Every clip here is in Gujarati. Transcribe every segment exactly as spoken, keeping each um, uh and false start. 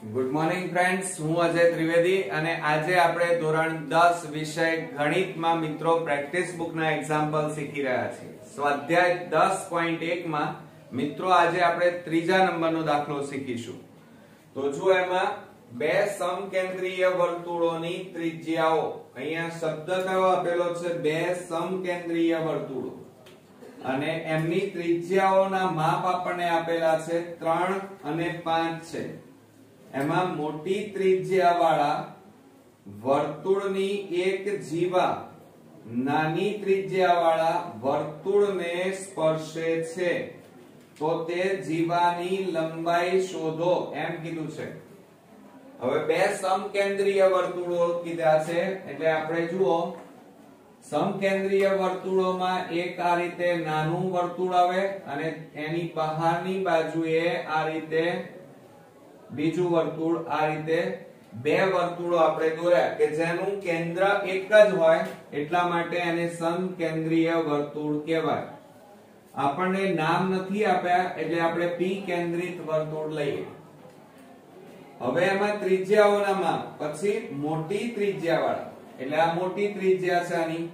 ગુડ મોર્નિંગ ફ્રેન્ડ્સ, હું અજય ત્રિવેદી અને આજે આપણે ધોરણ દસ વિષય ગણિતમાં મિત્રો પ્રેક્ટિસ બુકના એક્ઝામ્પલ શીખી રહ્યા છીએ. સ્વાધ્યાય દસ પોઈન્ટ એક માં મિત્રો આજે આપણે ત્રીજા નંબરનો દાખલો શીખીશું. તો જો એમાં બે સમકેન્દ્રીય વર્તુળોની ત્રિજ્યાઓ, અહીંયા શબ્દ કયો આપેલો છે? બે સમકેન્દ્રીય વર્તુળો અને એમની ત્રિજ્યાઓના માપ આપણને આપેલા છે ત્રણ અને પાંચ છે. એમાં મોટી ત્રિજ્યા વાળા વર્તુળની એક જીવા નાની ત્રિજ્યા વાળા વર્તુળને સ્પર્શે છે તો તે જીવાની લંબાઈ શોધો એમ કીધું છે. હવે બે સમકેન્દ્રીય વર્તુળો કીધા છે એટલે આપણે જુઓ, સમકેન્દ્રીય વર્તુળોમાં એક આ રીતે નાનું વર્તુળ આવે અને એની બહારની બાજુએ આ રીતે બીજું વર્તુળ, આ રીતે બે વર્તુળો આપણે દોર્યા કે જેનું કેન્દ્ર એક જ હોય એટલા માટે એને સમકેન્દ્રીય વર્તુળ કહેવાય. આપણને નામ નથી આપ્યા એટલે આપણે પી કેન્દ્રિત વર્તુળ લઈએ. હવે એમાં ત્રિજ્યાઓના માપ, પછી મોટી ત્રિજ્યા વાળા એટલે આ મોટી ત્રિજ્યા છે આની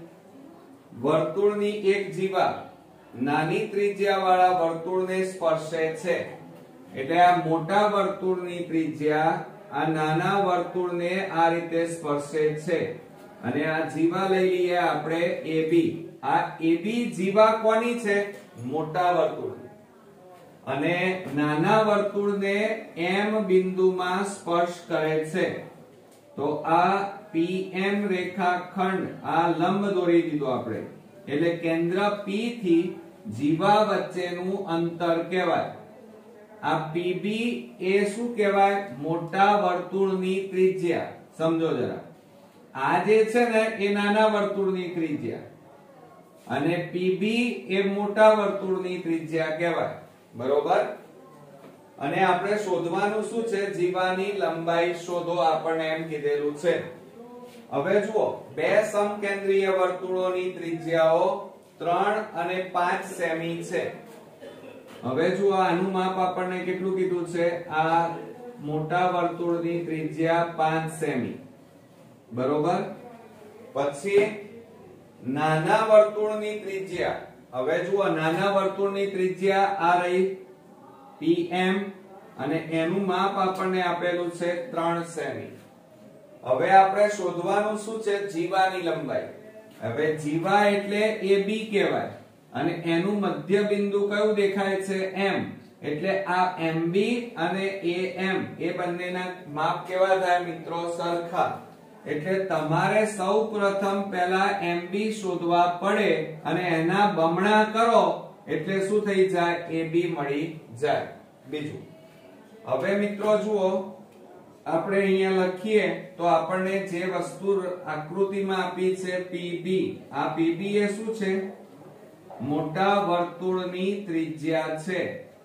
વર્તુળની એક જીવા નાની ત્રિજ્યા વાળા વર્તુળને સ્પર્શે છે એટલે આ મોટા વર્તુળની ત્રિજ્યા આ નાના વર્તુળને આ રીતે સ્પર્શે છે અને આ જીવા લઈ લઈએ આપણે એબી. આ એબી જીવા કોની છે? મોટા વર્તુળની. અને નાના વર્તુળને એમ બિંદુમાં સ્પર્શ કરે છે તો આ પીએમ રેખાખંડ, આ લંબ દોરી દીધો આપણે એટલે કેન્દ્ર પી થી જીવા વચ્ચેનું અંતર કહેવાય. આ પીબી એ શું કહેવાય? મોટા વર્તુળની ત્રિજ્યા. સમજો જરા, આ જે છે ને એ નાના વર્તુળની ત્રિજ્યા અને પીબી એ મોટા વર્તુળની ત્રિજ્યા કહેવાય. બરોબર? અને આપણે શોધવાનું શું છે? જીવાની લંબાઈ શોધો આપણને એમ કીધેલું છે. હવે જુઓ, બે સમકેન્દ્રીય વર્તુળોની ત્રિજ્યાઓ ત્રણ અને પાંચ સેમી છે. હવે જુઓ, આનું માપ આપણને કેટલું કીધું છે? આ મોટા વર્તુળની ત્રિજ્યા પાંચ સેમી. બરોબર? પછી નાના વર્તુળની ત્રિજ્યા, હવે જુઓ નાના વર્તુળની ત્રિજ્યા આ રહી પીએમ અને એનું માપ આપણને આપેલું છે ત્રણ સેમી. હવે આપણે શોધવાનું શું છે? જીવાની લંબાઈ. હવે જીવા એટલે એબી કહેવાય અને એનું મધ્ય બિંદુ કયું દેખાય છે? એમ. એટલે આ એમબી અને એએમ એ બંનેના માપ કેવા થાય મિત્રો? સરખા. એટલે તમારે સૌ પ્રથમ પહેલા એમબી શોધવા પડે અને એના બમણા કરો એટલે શું થઈ જાય? એબી મળી જાય. બીજું, હવે મિત્રો જુઓ, આપણે અહીંયા લખીએ તો આપણને જે વસ્તુ આકૃતિમાં આપી છે પીબી, આ પીબી એ શું છે? મોટા વર્તુળની ત્રિજ્યા છે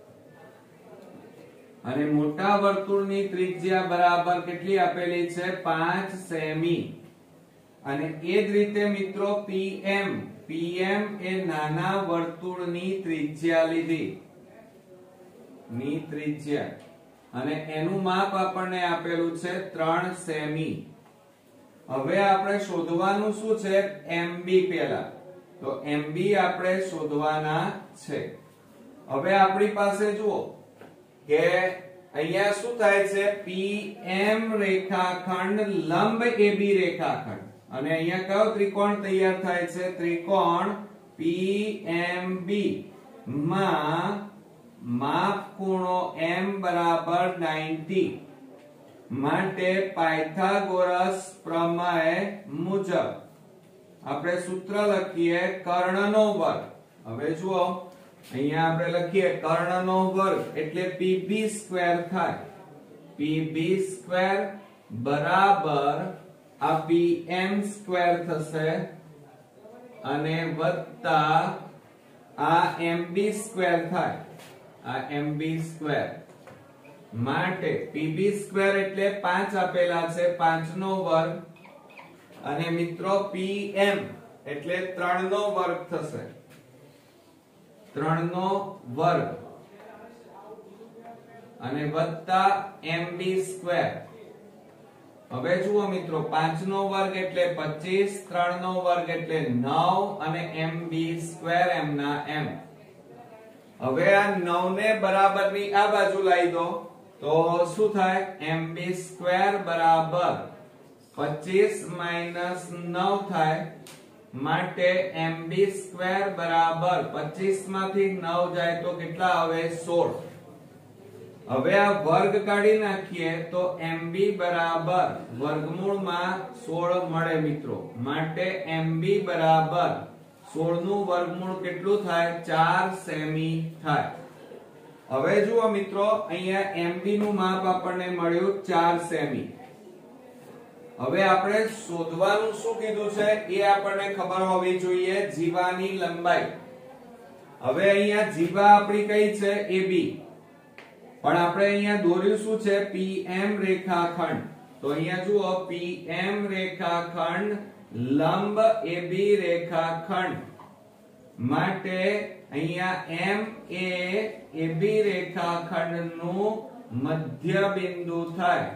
અને મોટા વર્તુળની ત્રિજ્યા બરાબર કેટલી આપેલી છે? પાંચ સેમી. અને એ જ રીતે મિત્રો પીએમ, પીએમ એ નાના વર્તુળની ત્રિજ્યા લીધી ની ત્રિજ્યા અને એનું માપ આપણને આપેલું છે ત્રણ સેમી. હવે આપણે શોધવાનું શું છે? એમબી પહેલા. તો એમબી આપણે શોધવાના છે. હવે આપણી પાસે જુઓ કે અહીંયા શું થાય છે? પીએમ રેખાખંડ લંબ એબી રેખાખંડ અને અહીંયા કયો ત્રિકોણ તૈયાર થાય છે? ત્રિકોણ પીએમબી માં માપ ખૂણો એમ બરાબર નવ્વદ માટે પાયથાગોરસ પ્રમેય મુજબ આપણે સૂત્ર લખીએ કર્ણનો વર્ગ. હવે જુઓ, અહીંયા આપણે લખીએ કર્ણનો વર્ગ એટલે પીબી સ્ક્વેર થાય. પીબી સ્ક્વેર બરાબર આ પીએમ સ્ક્વેર થશે અને વત્તા આ એમબી સ્ક્વેર થાય. આ એમબી સ્ક્વેર માટે પીબી સ્ક્વેર એટલે પાંચ આપેલા છે, પાંચ નો વર્ગ અને મિત્રો પીએમ એટલે ત્રણ નો વર્ગ થશે. ત્રણ નો વર્ગ અને વત્તા એમબી સ્ક્વેર. હવે જુઓ મિત્રો, પાંચ નો વર્ગ એટલે પચીસ, ત્રણ નો વર્ગ એટલે નવ અને એમબી સ્ક્વેર એમ ના એમ. હવે આ નવ ને બરાબરની આ બાજુ લાવી દો તો શું થાય? એમબી સ્ક્વેર બરાબર પચીસ માઈનસ નવ થાય, માટે એમબી સ્ક્વેર બરાબર પચીસ માંથી નવ જાય તો કેટલા આવે? સોળ. હવે આ વર્ગ કાઢી નાખીએ તો એમબી બરાબર વર્ગમૂળમાં સોળ મળે મિત્રો, માટે એમબી બરાબર સોળ નું વર્ગમૂળ કેટલું થાય? ચાર સેમી થાય. હવે જુઓ મિત્રો, અહીંયા એમબી નું માપ આપણને મળ્યું ચાર સેમી. હવે આપણે શોધવાનું શું કીધું છે એ આપણને ખબર હોવી જોઈએ, જીવાની લંબાઈ. હવે અહીંયા જીવા આપણી કઈ છે? એબી. પણ આપણે અહીંયા દોર્યું શું છે? પીએમ રેખાખંડ. તો અહીંયા જુઓ, પીએમ રેખાખંડ લંબ એબી રેખાખંડ, માટે અહીંયા એમ એ એબી રેખાખંડનું મધ્ય બિંદુ થાય.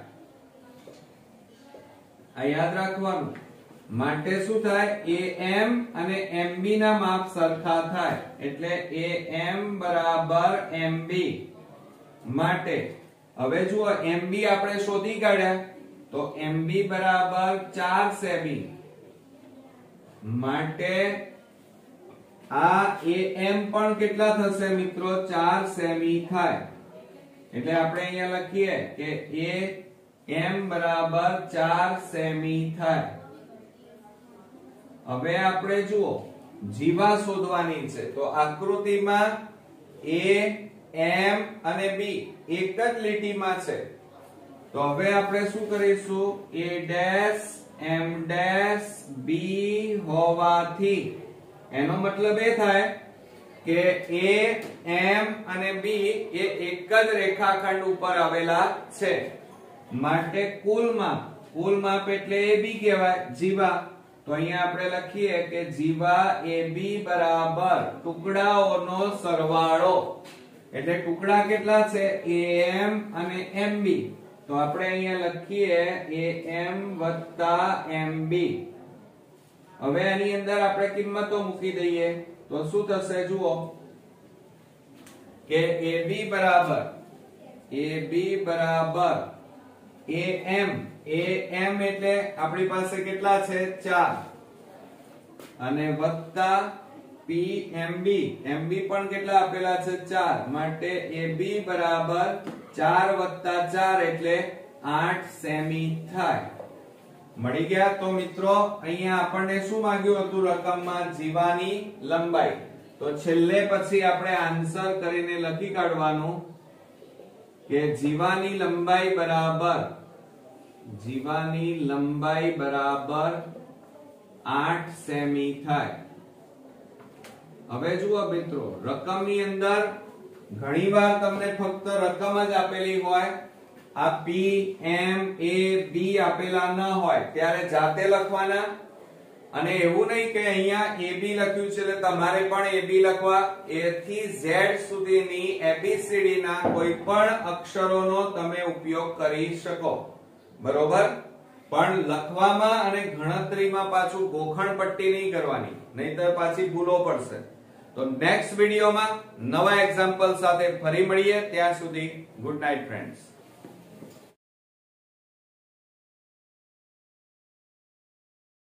આ યાદ રાખવાનું. માટે શું થાય? એએમ અને એમબી ના માપ સરખા થાય, એટલે એએમ બરાબર એમબી. માટે હવે જુઓ, એમબી આપણે શોધી કાઢ્યા તો એમબી બરાબર ચાર સેમી. માટે આ એએમ પણ કેટલા થશે મિત્રો? ચાર સેમી થાય. એટલે આપણે અહીંયા લખીએ કે એ એમ બરાબર ચાર સેમી થાય. હવે આપણે જુઓ, જીવા શોધવાની છે તો આકૃતિમાં એ એમ અને બી એક જ લીટીમાં છે. તો હવે આપણે શું કરીશું? એ ડેશ એમ ડેશ બી હોવાથી એનો મતલબ એ થાય કે એ એમ અને બી એ એક જ રેખાખંડ ઉપર આવેલા છે, માટે કુલ માપ, કુલ માપ એટલે એબી કહેવાય, જીવા. તો અહીંયા આપણે લખીએ કે જીવા એબી બરાબર ટુકડાઓનો સરવાળો. એટલે ટુકડા કેટલા છે? એએમ અને એમબી. તો આપણે અહીંયા લખીએ એએમ વત્તા એમબી. હવે આની અંદર આપણે કિંમતો મૂકી દઈએ તો શું થશે? જુઓ કે એબી બરાબર એબી બરાબર એએમ. એએમ એટલે આપણી પાસે કેટલા છે? ચાર. અને વત્તા પીએમબી. એમબી પણ કેટલા આપેલા છે? ચાર. માટે એબી બરાબર ચાર વત્તા ચાર એટલે આઠ સેમી થાય. મળી ગયા. તો મિત્રો, અહીંયા આપણને શું માંગ્યું હતું રકમમાં? જીવાની લંબાઈ. તો છેલ્લે પછી આપણે આન્સર કરીને લખી કાઢવાનું કે જીવાની લંબાઈ બરાબર જીવાની લંબાઈ બરાબર આઠ સેમી થાય. હવે જુઓ મિત્રો, રકમની અંદર ઘણીવાર તમને ફક્ત રકમ જ આપેલી હોય, આ પી એમ એ બી આપેલા ન હોય ત્યારે જાતે લખવાના. અને એવું નહીં કે અહીંયા એબી લખ્યું છે એટલે તમારે પણ એબી લખવા. એ થી ઝેડ સુધીની એબીસીડી ના કોઈ પણ અક્ષરોનો તમે ઉપયોગ કરી શકો, બરોબર. પણ લખવામાં અને ગણતરીમાં પાછું ગોખણ પટ્ટી નહીં કરવાની, નહીતર પાછી ભૂલો પડશે. તો નેક્સ્ટ વિડીયોમાં નવા એક્ઝામ્પલ સાથે ફરી મળીએ. ત્યાં સુધી ગુડ નાઇટ ફ્રેન્ડ્સ.